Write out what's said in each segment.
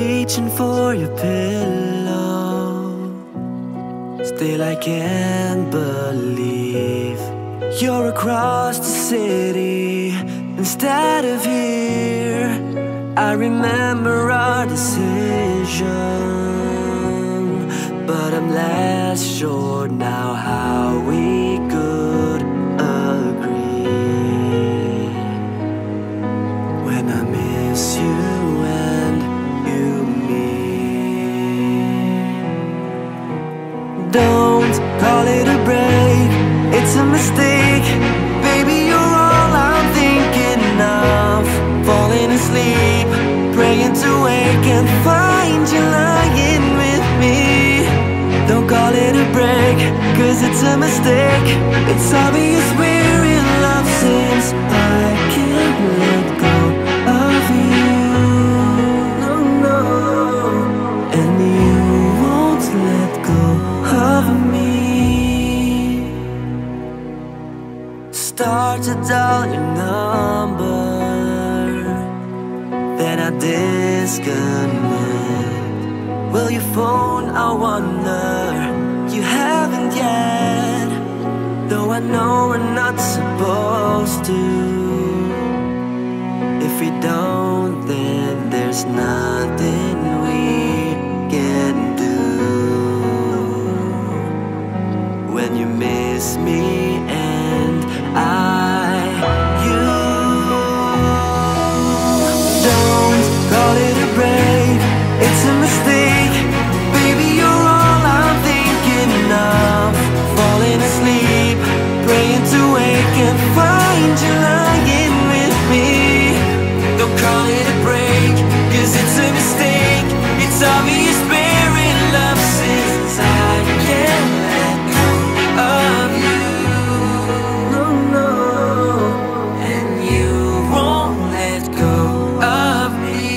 reaching for your pillow. Still I can't believe you're across the city instead of here. I remember our decision, but I'm less sure now how we could agree. When I miss you and you me, don't call it a break, it's a mistake. Baby, you're all I'm thinking of. Falling asleep, praying to wake and find you lying with me. Don't call it a break, cause it's a mistake. It's obvious we're in love since I can't let go of you. No, no. And you won't let go of me. Start to dial your number, then I disconnect. Will you phone? I wonder. You haven't yet, though I know we're not supposed to. If we don't, then there's nothing we can do. When you miss me and you don't call it a break, it's a mistake. Baby, you're all I'm thinking of. Falling asleep, praying to wake and find you lying with me. Don't call it a break, cause it's a mistake. It's obvious we're in love since I can't let go of you. No, no. And you won't let go of me.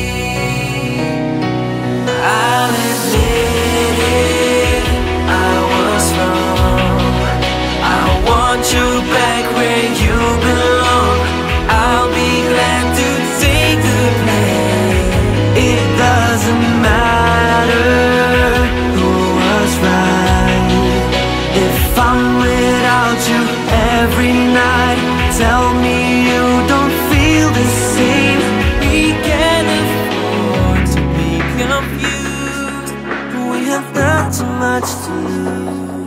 I'll admit it, I was wrong. I want you back where you belong. I'll be glad to take the blame. It doesn't matter who was right. If I'm without you every night, tell me you don't feel the same. We can't afford to be confused. We have not too much to lose.